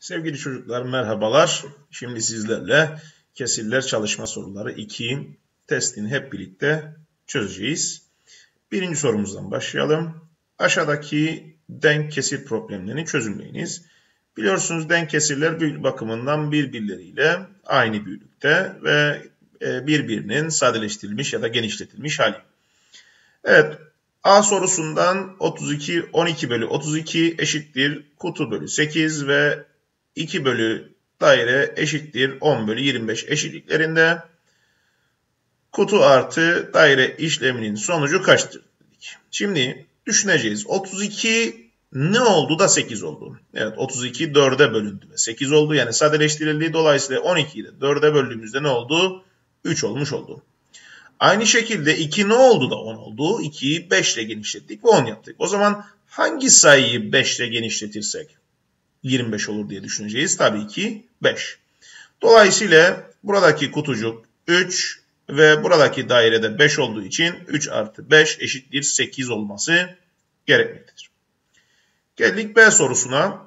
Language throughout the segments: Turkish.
Sevgili çocuklar merhabalar. Şimdi sizlerle kesirler çalışma soruları 2 testini hep birlikte çözeceğiz. Birinci sorumuzdan başlayalım. Aşağıdaki denk kesir problemlerini çözümleyiniz. Biliyorsunuz denk kesirler büyüklük bakımından birbirleriyle aynı büyüklükte ve birbirinin sadeleştirilmiş ya da genişletilmiş hali. Evet. A sorusundan 12 bölü 32 eşittir kutu bölü 8 ve 2 bölü daire eşittir 10 bölü 25 eşitliklerinde kutu artı daire işleminin sonucu kaçtır dedik. Şimdi düşüneceğiz. 32 ne oldu da 8 oldu? Evet, 32 4'e bölündü ve 8 oldu. Yani sadeleştirildi. Dolayısıyla 12'yi de 4'e böldüğümüzde ne oldu? 3 olmuş oldu. Aynı şekilde 2 ne oldu da 10 oldu? 2'yi 5 ile genişlettik ve 10 yaptık. O zaman hangi sayıyı 5 ile genişletirsek 25 olur diye düşüneceğiz. Tabii ki 5. Dolayısıyla buradaki kutucuk 3 ve buradaki dairede 5 olduğu için 3 artı 5 eşittir 8 olması gerekmektedir. Geldik B sorusuna.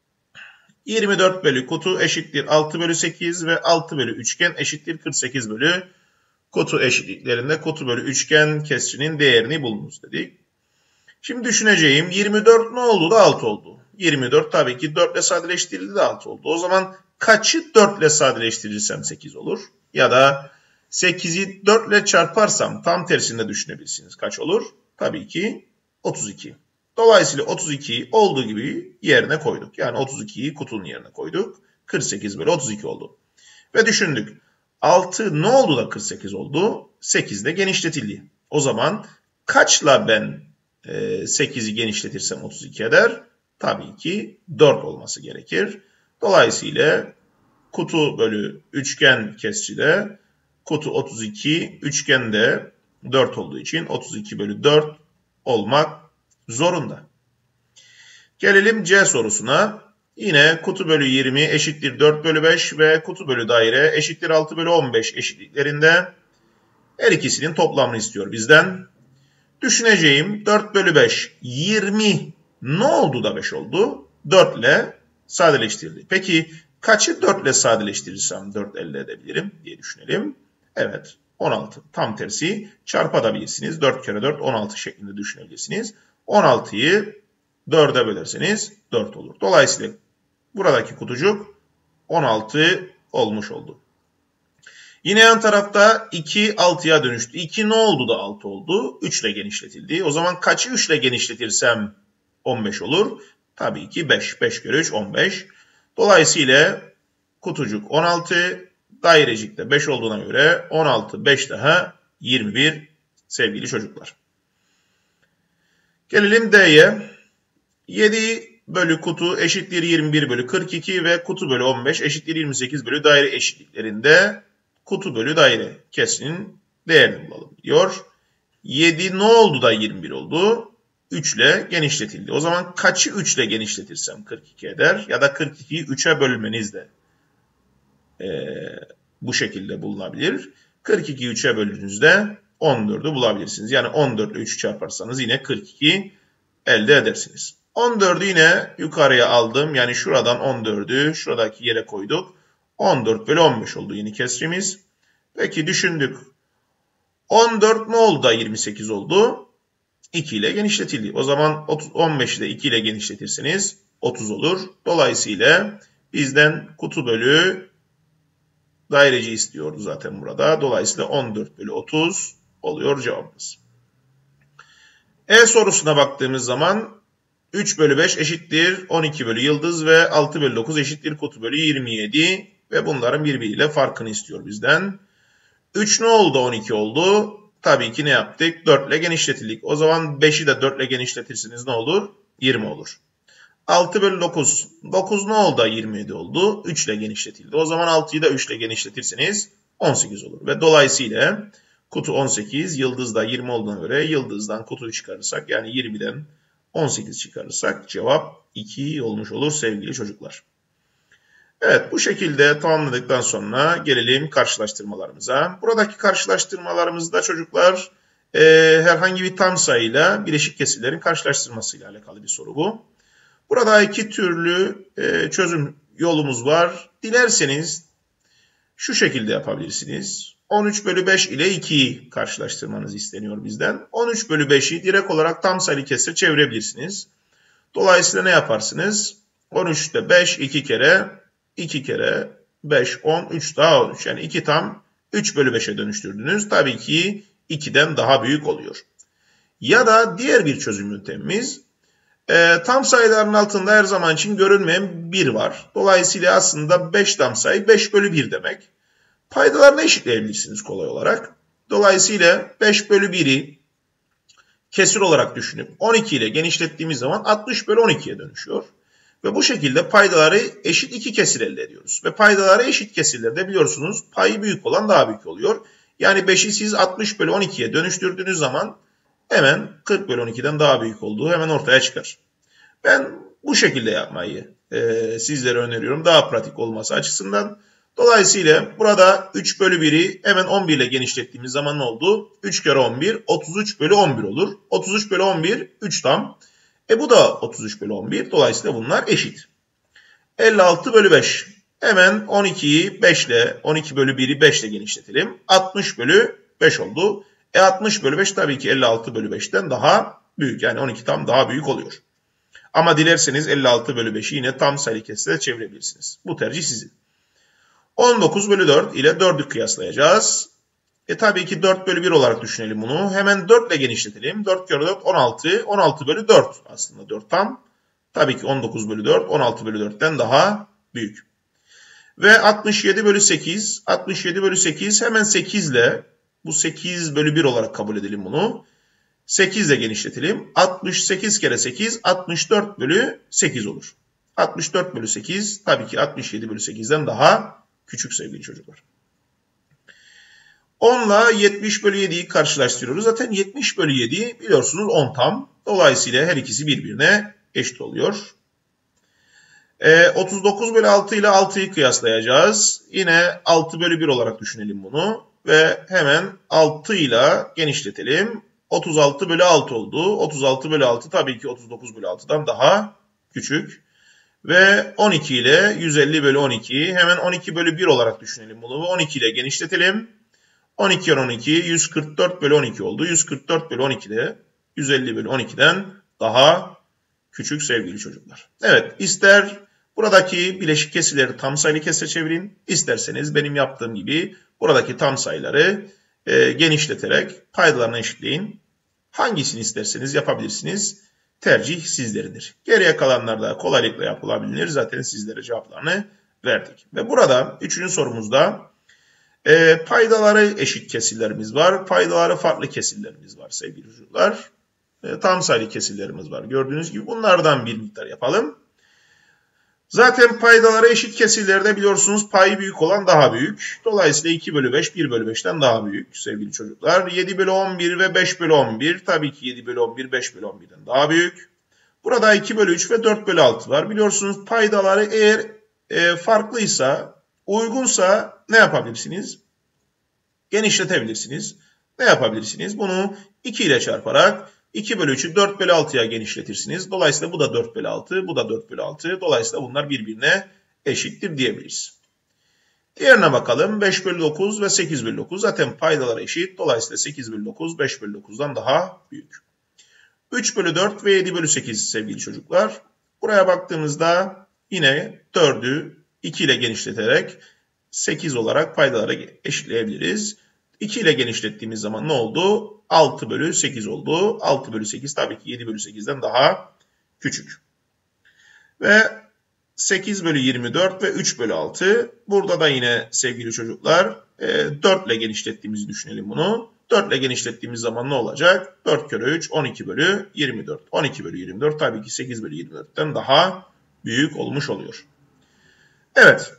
24 bölü kutu eşittir 6 bölü 8 ve 6 bölü üçgen eşittir 48 bölü kutu eşitliklerinde kutu bölü üçgen kesrinin değerini bulunuz dedik. Şimdi düşüneceğim 24 ne oldu da 6 oldu. 24 tabii ki 4 ile sadeleştirildi de 6 oldu. O zaman kaçı 4 ile sadeleştirirsem 8 olur? Ya da 8'i 4 ile çarparsam tam tersinde düşünebilirsiniz. Kaç olur? Tabii ki 32. Dolayısıyla 32'yi olduğu gibi yerine koyduk. Yani 32'yi kutunun yerine koyduk. 48 bölü 32 oldu. Ve düşündük. 6 ne oldu da 48 oldu? 8 de genişletildi. O zaman kaçla ben 8'i genişletirsem 32 eder? Tabii ki 4 olması gerekir. Dolayısıyla kutu bölü üçgen kesride kutu 32, üçgen de 4 olduğu için 32 bölü 4 olmak zorunda. Gelelim C sorusuna. Yine kutu bölü 20 eşittir 4 bölü 5 ve kutu bölü daire eşittir 6 bölü 15 eşitliklerinde her ikisinin toplamını istiyor bizden. Düşüneceğim 4 bölü 5 20 ne oldu da 5 oldu? 4 ile sadeleştirildi. Peki kaçı 4 ile sadeleştirirsem 4 elde edebilirim diye düşünelim. Evet 16 tam tersi çarpabilirsiniz. 4 kere 4 16 şeklinde düşünebilirsiniz. 16'yı 4'e bölerseniz 4 olur. Dolayısıyla buradaki kutucuk 16 olmuş oldu. Yine yan tarafta 2 6'ya dönüştü. 2 ne oldu da 6 oldu? 3 ile genişletildi. O zaman kaçı 3 ile genişletirsem 15 olur? Tabii ki 5. 5 kere 3 15. Dolayısıyla kutucuk 16, dairecik de 5 olduğuna göre 16, 5 daha 21 sevgili çocuklar. Gelelim D'ye. 7 bölü kutu eşittir 21 bölü 42 ve kutu bölü 15 eşittir 28 bölü daire eşitliklerinde kutu bölü daire kesrinin değerini bulalım diyor. 7 ne oldu da 21 oldu? 3 ile genişletildi. O zaman kaçı 3 ile genişletirsem 42 eder? Ya da 42'yi 3'e bölmeniz de bu şekilde bulunabilir. 42'yi 3'e böldüğünüzde 14'ü bulabilirsiniz. Yani 14 ile 3'ü çarparsanız yine 42 elde edersiniz. 14'ü yine yukarıya aldım. Yani şuradan 14'ü şuradaki yere koyduk. 14 bölü 15 oldu yeni kesrimiz. Peki düşündük. 14 ne oldu da 28 oldu? 2 ile genişletildi. O zaman 15'i de 2 ile genişletirseniz 30 olur. Dolayısıyla bizden kutu bölü daireci istiyordu zaten burada. Dolayısıyla 14 bölü 30 oluyor cevabımız. E sorusuna baktığımız zaman 3 bölü 5 eşittir 12 bölü yıldız ve 6 bölü 9 eşittir kutu bölü 27 ve bunların birbiriyle farkını istiyor bizden. 3 ne oldu 12 oldu? Tabii ki ne yaptık? 4 ile genişletildik. O zaman 5'i de 4 ile genişletirseniz ne olur? 20 olur. 6 bölü 9. 9 ne oldu? 27 oldu. 3 ile genişletildi. O zaman 6'yı da 3 ile genişletirseniz 18 olur. Ve dolayısıyla kutu 18, yıldız da 20 olduğuna göre yıldızdan kutuyu çıkarırsak yani 20'den 18 çıkarırsak cevap 2 olmuş olur sevgili çocuklar. Evet bu şekilde tamamladıktan sonra gelelim karşılaştırmalarımıza. Buradaki karşılaştırmalarımızda çocuklar herhangi bir tam sayıyla bileşik kesirlerin karşılaştırmasıyla alakalı bir soru bu. Burada iki türlü çözüm yolumuz var. Dilerseniz şu şekilde yapabilirsiniz. 13 bölü 5 ile 2'yi karşılaştırmanız isteniyor bizden. 13 bölü 5'i direkt olarak tam sayılı kesre çevirebilirsiniz. Dolayısıyla ne yaparsınız? 13'te 5 2 kere 5 10 3 daha 13. Yani 2 tam 3 bölü 5'e dönüştürdünüz. Tabii ki 2'den daha büyük oluyor. Ya da diğer bir çözüm yöntemimiz, tam sayıların altında her zaman için görünmeyen 1 var. Dolayısıyla aslında 5 tam sayı 5 bölü 1 demek. Paydalarını eşitleyebilirsiniz kolay olarak. Dolayısıyla 5 bölü 1'i kesir olarak düşünüp 12 ile genişlettiğimiz zaman 60 bölü 12'ye dönüşüyor. Ve bu şekilde paydaları eşit iki kesir elde ediyoruz. Ve paydaları eşit kesirlerde biliyorsunuz payı büyük olan daha büyük oluyor. Yani 5'i siz 60 bölü 12'ye dönüştürdüğünüz zaman hemen 40 bölü 12'den daha büyük olduğu hemen ortaya çıkar. Ben bu şekilde yapmayı sizlere öneriyorum daha pratik olması açısından. Dolayısıyla burada 3 bölü 1'i hemen 11 ile genişlettiğimiz zaman ne oldu? 3 kere 11 33 bölü 11 olur. 33 bölü 11 3 tam. Bu da 33 bölü 11. Dolayısıyla bunlar eşit. 56 bölü 5. Hemen 12'yi 5 ile 12 bölü 1'i 5 ile genişletelim. 60 bölü 5 oldu. 60 bölü 5 tabii ki 56 bölü 5'ten daha büyük. Yani 12 tam daha büyük oluyor. Ama dilerseniz 56 bölü 5'i yine tam sayılı kesre çevirebilirsiniz. Bu tercih sizin. 19 bölü 4 ile 4'ü kıyaslayacağız. Tabii ki 4 bölü 1 olarak düşünelim bunu. Hemen 4 ile genişletelim. 4 kere 4 16. 16 bölü 4 aslında 4 tam. Tabii ki 19 bölü 4 16 bölü 4'ten daha büyük. Ve 67 bölü 8. 67 bölü 8 hemen 8 ile bu 8 bölü 1 olarak kabul edelim bunu. 8 ile genişletelim. 68 kere 8 64 bölü 8 olur. 64 bölü 8 tabii ki 67 bölü 8'den daha küçük sevgili çocuklar. 10 ile 70 bölü 7'yi karşılaştırıyoruz. Zaten 70 bölü 7 biliyorsunuz 10 tam. Dolayısıyla her ikisi birbirine eşit oluyor. 39 bölü 6 ile 6'yı kıyaslayacağız. Yine 6 bölü 1 olarak düşünelim bunu. Ve hemen 6 ile genişletelim. 36 bölü 6 oldu. 36 bölü 6 tabii ki 39 bölü 6'dan daha küçük. Ve 12 ile 150 bölü 12. Hemen 12 bölü 1 olarak düşünelim bunu. Ve 12 ile genişletelim. 12 kere 12 144 bölü 12 oldu. 144 bölü 12 de 150 bölü 12'den daha küçük sevgili çocuklar. Evet, ister buradaki bileşik kesirleri tam sayılı kesire çevirin. İsterseniz benim yaptığım gibi buradaki tam sayıları genişleterek paydalarını eşitleyin. Hangisini isterseniz yapabilirsiniz. Tercih sizlerindir. Geriye kalanlar da kolaylıkla yapılabilir. Zaten sizlere cevaplarını verdik. Ve burada 3. sorumuzda paydaları eşit kesirlerimiz var. Paydaları farklı kesirlerimiz var sevgili çocuklar. Tam sayılı kesirlerimiz var. Gördüğünüz gibi bunlardan bir miktar yapalım. Zaten paydaları eşit kesirlerde biliyorsunuz payı büyük olan daha büyük. Dolayısıyla 2 bölü 5 1 bölü 5'ten daha büyük sevgili çocuklar. 7 bölü 11 ve 5 bölü 11 tabii ki 7 bölü 11 5 bölü 11'den daha büyük. Burada 2 bölü 3 ve 4 bölü 6 var. Biliyorsunuz paydaları eğer farklıysa, uygunsa ne yapabilirsiniz? Genişletebilirsiniz. Ne yapabilirsiniz? Bunu 2 ile çarparak 2 bölü 3'ü 4 bölü 6'ya genişletirsiniz. Dolayısıyla bu da 4 bölü 6, bu da 4 bölü 6. Dolayısıyla bunlar birbirine eşittir diyebiliriz. Diğerine bakalım. 5 bölü 9 ve 8 bölü 9. Zaten paydaları eşit. Dolayısıyla 8 bölü 9, 5 bölü 9'dan daha büyük. 3 bölü 4 ve 7 bölü 8 sevgili çocuklar. Buraya baktığımızda yine 4'ü 2 ile genişleterek 8 olarak paydaları eşitleyebiliriz. 2 ile genişlettiğimiz zaman ne oldu? 6 bölü 8 oldu. 6 bölü 8 tabii ki 7 bölü 8'den daha küçük. Ve 8 bölü 24 ve 3 bölü 6. Burada da yine sevgili çocuklar 4 ile genişlettiğimizi düşünelim bunu. 4 ile genişlettiğimiz zaman ne olacak? 4 kere 3 12 bölü 24. 12 bölü 24 tabii ki 8 bölü 24'ten daha büyük olmuş oluyor. Evet.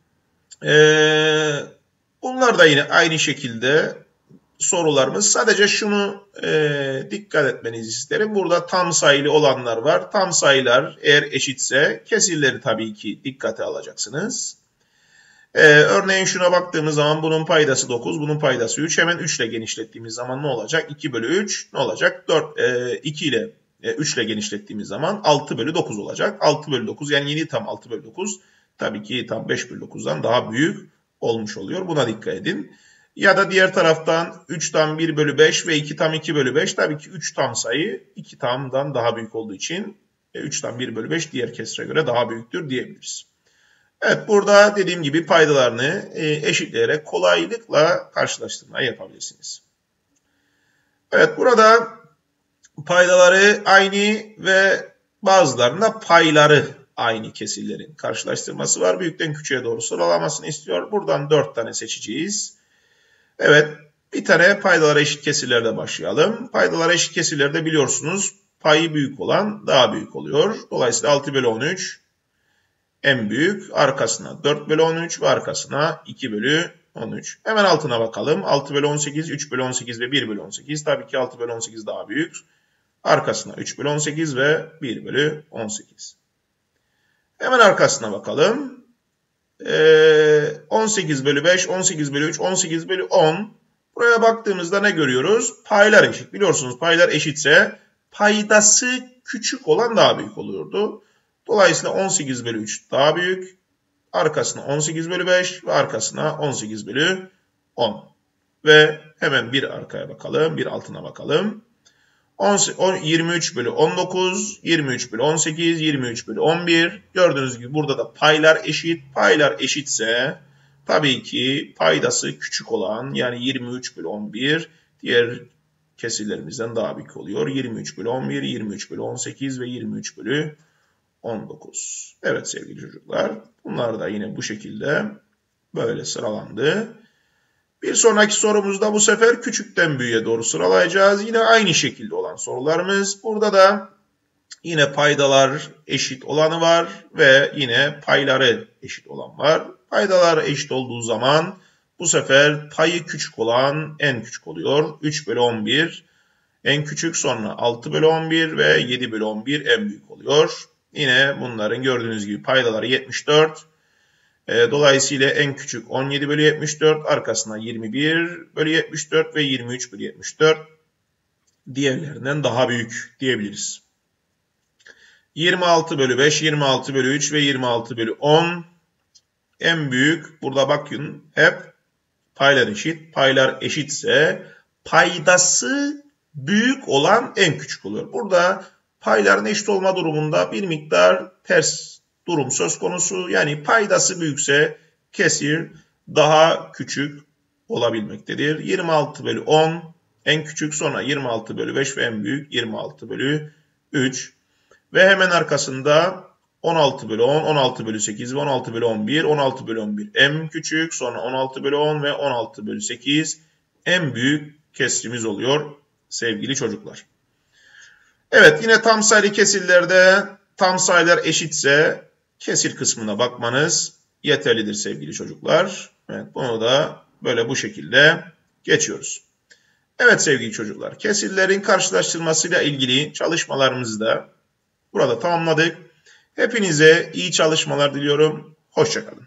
Bunlar da yine aynı şekilde sorularımız. Sadece şunu dikkat etmenizi isterim. Burada tam sayılı olanlar var. Tam sayılar eğer eşitse kesirleri tabii ki dikkate alacaksınız. Örneğin şuna baktığımız zaman bunun paydası 9, bunun paydası 3. Hemen 3 ile genişlettiğimiz zaman ne olacak? 2 bölü 3 ne olacak? 2 ile 3 ile genişlettiğimiz zaman 6 bölü 9 olacak. 6 bölü 9 yani yeni tam 6 bölü 9. tabii ki tam 5 bölü 9'dan daha büyük olmuş oluyor. Buna dikkat edin. Ya da diğer taraftan 3 tam 1 bölü 5 ve 2 tam 2 bölü 5. Tabii ki 3 tam sayı 2 tamdan daha büyük olduğu için 3 tam 1 bölü 5 diğer kesre göre daha büyüktür diyebiliriz. Evet, burada dediğim gibi paydalarını eşitleyerek kolaylıkla karşılaştırma yapabilirsiniz. Evet, burada paydaları aynı ve bazılarında payları aynı kesirlerin karşılaştırması var. Büyükten küçüğe doğru sıralamasını istiyor. Buradan 4 tane seçeceğiz. Evet, bir tane paydalara eşit kesirlerde başlayalım. Paydalara eşit kesirlerde biliyorsunuz payı büyük olan daha büyük oluyor. Dolayısıyla 6 bölü 13 en büyük, arkasına 4 bölü 13 ve arkasına 2 bölü 13. Hemen altına bakalım. 6 bölü 18, 3 bölü 18 ve 1 bölü 18. Tabii ki 6 bölü 18 daha büyük. Arkasına 3 bölü 18 ve 1 bölü 18. Hemen arkasına bakalım. 18 bölü 5, 18 bölü 3, 18 bölü 10. Buraya baktığımızda ne görüyoruz? Paylar eşit. Biliyorsunuz paylar eşitse paydası küçük olan daha büyük oluyordu. Dolayısıyla 18 bölü 3 daha büyük. Arkasına 18 bölü 5 ve arkasına 18 bölü 10. Ve hemen bir arkaya bakalım, bir altına bakalım. 23 bölü 19, 23 bölü 18, 23 bölü 11. Gördüğünüz gibi burada da paylar eşit. Paylar eşitse tabii ki paydası küçük olan yani 23 bölü 11 diğer kesirlerimizden daha büyük oluyor. 23 bölü 11, 23 bölü 18 ve 23 bölü 19. Evet sevgili çocuklar, bunlar da yine bu şekilde böyle sıralandı. Bir sonraki sorumuzda bu sefer küçükten büyüğe doğru sıralayacağız. Yine aynı şekilde olan sorularımız. Burada da yine paydalar eşit olanı var ve yine payları eşit olan var. Paydalar eşit olduğu zaman bu sefer payı küçük olan en küçük oluyor. 3 bölü 11 en küçük, sonra 6 bölü 11 ve 7 bölü 11 en büyük oluyor. Yine bunların gördüğünüz gibi paydaları 74. Dolayısıyla en küçük 17 bölü 74, arkasına 21 bölü 74 ve 23 bölü 74 diğerlerinden daha büyük diyebiliriz. 26 bölü 5, 26 bölü 3 ve 26 bölü 10 en büyük. Burada bakın hep paylar eşit. Paylar eşitse paydası büyük olan en küçük oluyor. Burada payların eşit olma durumunda bir miktar ters durum söz konusu. Yani paydası büyükse kesir daha küçük olabilmektedir. 26 bölü 10 en küçük, sonra 26 bölü 5 ve en büyük 26 bölü 3. Ve hemen arkasında 16 bölü 10, 16 bölü 8 ve 16 bölü 11. 16 bölü 11 en küçük, sonra 16 bölü 10 ve 16 bölü 8 en büyük kesrimiz oluyor sevgili çocuklar. Evet, yine tam sayılı kesirlerde tam sayılar eşitse kesir kısmına bakmanız yeterlidir sevgili çocuklar. Evet, bunu da böyle bu şekilde geçiyoruz. Evet sevgili çocuklar, kesirlerin karşılaştırmasıyla ilgili çalışmalarımızı da burada tamamladık. Hepinize iyi çalışmalar diliyorum. Hoşça kalın.